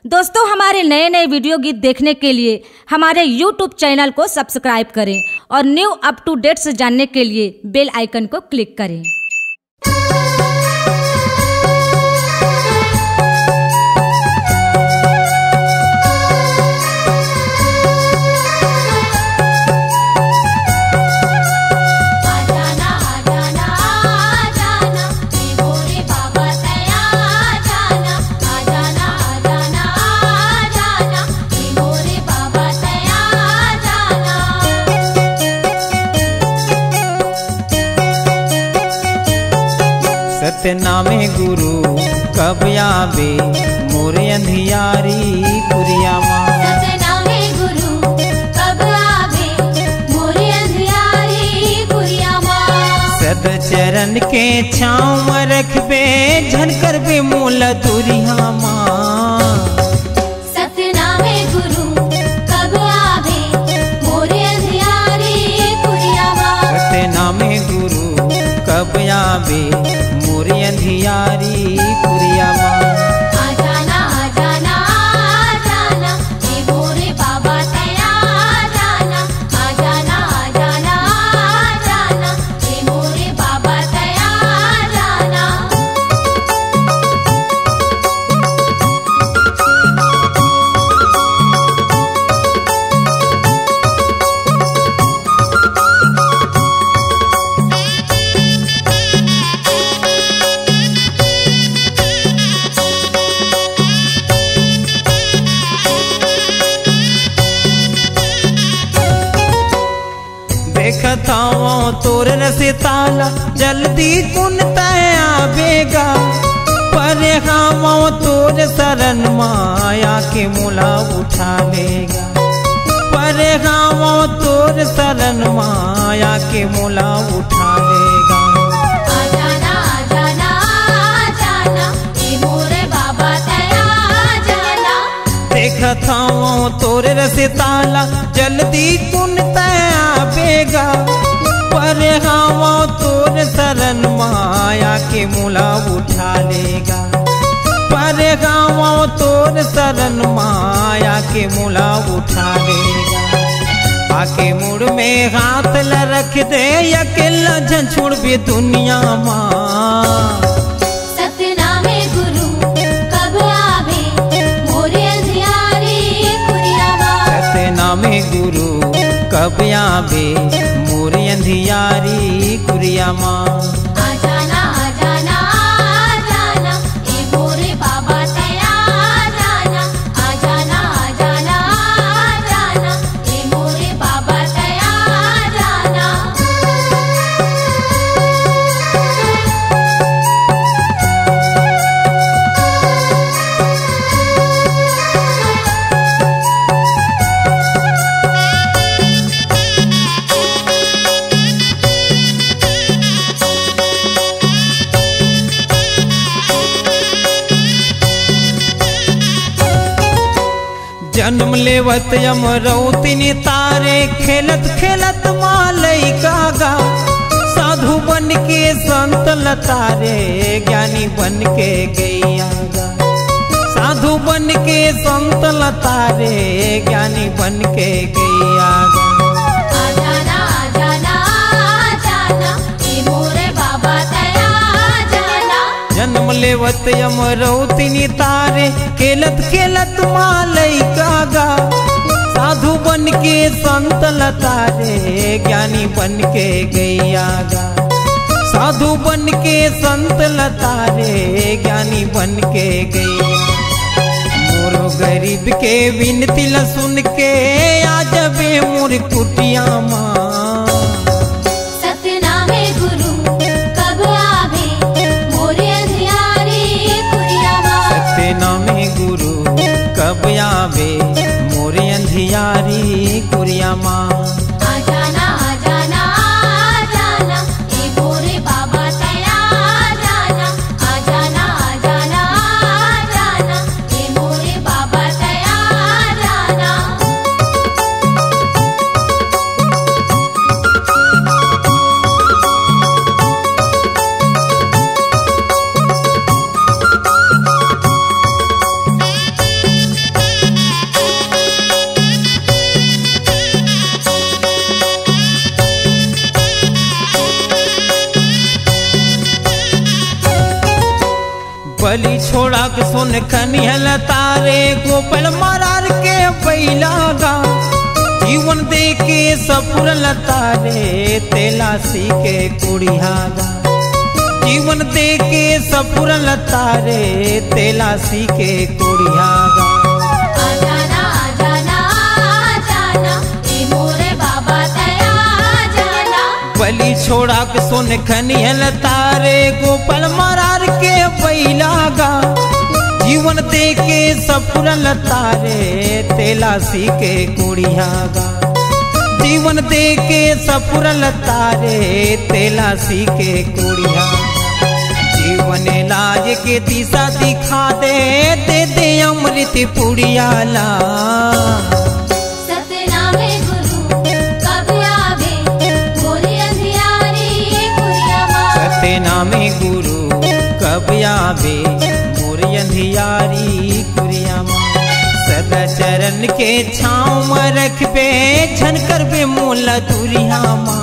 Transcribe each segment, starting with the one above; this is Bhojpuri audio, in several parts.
दोस्तों, हमारे नए नए वीडियो गीत देखने के लिए हमारे YouTube चैनल को सब्सक्राइब करें और न्यू अप टू डेट्स जानने के लिए बेल आइकन को क्लिक करें। सतनामे गुरु कब आवे मोरे अंधियारी पुरिया माँ। सतनामे गुरु कब आवे मोरे अंधियारी पुरिया माँ। सद चरण के छाँव में रखबे झन करबे मोल दुरिया माँ। सतनामे गुरु कब आवे मोरे अंधियारी पुरिया माँ। सतनामे गुरु कब आवे मोरे अंधियारी पुरिया माँ। आजाना आजाना आजाना हे मोरे बाबा तया आजाना। आजाना आजाना आजाना हे मोरे बाबा तया आजाना। देखता हूँ तोर रसे ताला जल्दी कुन तय आवेगा। परे खाओ तोर शरण माया के मुला उठा लेगा। परे खाओ तोर शरण माया के मुला उठा लेगा। आजाना आजाना आजाना हे मोरे बाबा तया आजाना। देखता हूँ तोर रसे ताला जल्दी कुन तय आवेगा। परे खाओ तोर शरण माया के मुला उठा लेगा। परे खाओ तोर शरण माया के मुला उठा लेगा। आके मुड़ में हाथ ल रख दे अकेला झन छोड़ बे दुनिया माँ। सतनामे गुरु कब आवे मोरे अंधियारी पुरिया माँ। सतनामे गुरु कब आवे मोरे अंधियारी पुरिया माँ। आजाना आजाना आजाना हे मोरे बाबा तया आजाना। आजाना आजाना आजाना हे मोरे बाबा तया आजाना। जन्म लेवत यमरौतिनी तारे खेलत खेलत मालई कागा। साधु बन के संत लतारे ज्ञानी बन के गैया गा। साधु बन के संत लतारे ज्ञानी बन के गैया गा। आजाना आजाना आजाना हे मोरे बाबा तया आजाना। जन्म लेवत यमरौतिनी तारे खेलत खेलत मालई कागा। साधु बन के संत लतारे ज्ञानी बन के गैया गा। साधु बन के संत लतारे ज्ञानी बन के गैया। मोरो गरीब के विनती ल सुन के आ जबे मोर कुटिया माँ। सतनामे गुरु कब आवे मोरे अंधियारी पुरिया माँ। सतनामे गुरु कब आवे मोरे अंधियारी पुरिया माँ। आजाना आजाना आजाना हे मोरे बाबा तया आजाना। आजाना आजाना आजाना हे मोरे बाबा तया आजाना। बलि छोड़ा के सुन खनिहल तारे गोपाल मरार के बैलागा जीवन दे के सपुरल तारे तेलासी के कुड़ियागा जीवन दे के सपुरल तारे तेलासी के कुड़ियागा आजाना आजाना आजाना ए मोरे बाबा तया जाना बलि छोड़ा के सुन खनिहल तारे गोपाल मरार के बैलागा जीवन दे के सपुरल तारे तेलासी के कुड़ियागा जीवन दे के सपुरल तारे तेलासी के कुड़ियागा जीवन लाज के दिशा दिखा दे दे अमृत पुड़ियाला सतनामे गुरु कब आवे मोरे अंधियारी कुरियामा सतनामे गुरु कब आवे मोरे अंधियारी कुरियामा सदा चरण के छाँव में रखबे झन करबे मोला दुरियामा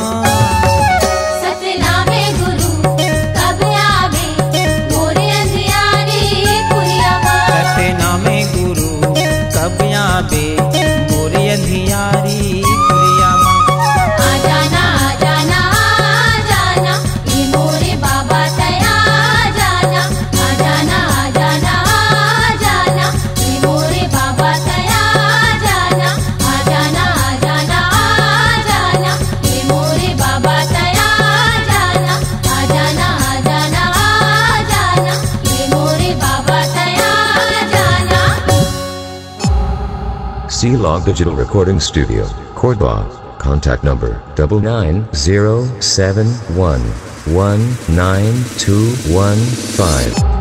सतनामे गुरु कब आवे मोरे अंधियारी कुरियामा सतनामे गुरु कब आवे मोरे अंधियारी कुरियामा आजाना आजाना आजाना ए मोरे बाबा तया जाना आजाना आजाना आजाना ए मोरे बाबा तया जाना आजाना आजाना आजाना ए मोरे बाबा तया जाना आजाना आजाना आजाना ए मोरे बाबा तया जाना C-Log Digital Recording Studio, Cordoba. Contact number 99071192115.